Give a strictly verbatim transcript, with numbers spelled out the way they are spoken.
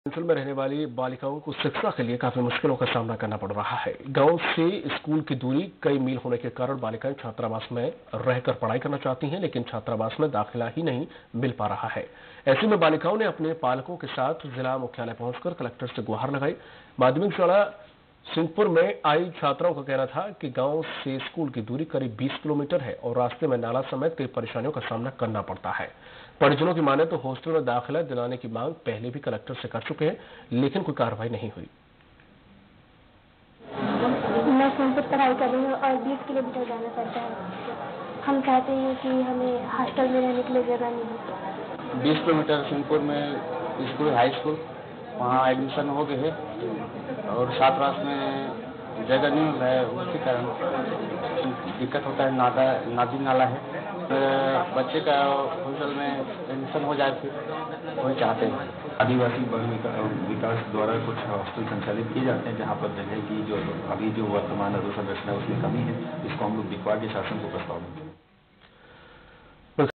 अंचल में रहने वाली बालिकाओं को शिक्षा के लिए काफी मुश्किलों का सामना करना पड़ रहा है। गांव से स्कूल की दूरी कई मील होने के कारण बालिकाएं छात्रावास में रहकर पढ़ाई करना चाहती हैं, लेकिन छात्रावास में दाखिला ही नहीं मिल पा रहा है। ऐसे में बालिकाओं ने अपने पालकों के साथ जिला मुख्यालय पहुंचकर कलेक्टर से गुहार लगाई। माध्यमिक शाला सिंहपुर में आई छात्राओं का कहना था कि गांव से स्कूल की दूरी करीब बीस किलोमीटर है और रास्ते में नाला समेत कई परेशानियों का सामना करना पड़ता है। परिजनों की माने तो हॉस्टल में दाखिला दिलाने की मांग पहले भी कलेक्टर से कर चुके हैं, लेकिन कोई कार्रवाई नहीं हुई। मैं सिंहपुर पढ़ाई कर रही हूँ और बीस किलोमीटर जाना पड़ता है। हम चाहते हैं कि हमें हॉस्टल में रहने के लिए जगह नहीं। बीस किलोमीटर सिंहपुर में स्कूल हाई स्कूल वहाँ एडमिशन हो गए है और छात्रावास में जगह नहीं मिल रहा है, उसके कारण दिक्कत होता है। नादा नादी नाला है, बच्चे का हॉस्टल में एडमिशन हो जाए फिर वही चाहते हैं। आदिवासी बाल विकास द्वारा कुछ हॉस्टल संचालित किए जाते हैं जहां पर जगह की जो अभी जो वर्तमान अधोसंरचना है उसमें कमी है। इसको हम लोग दिखवा के शासन को प्रस्ताव देंगे।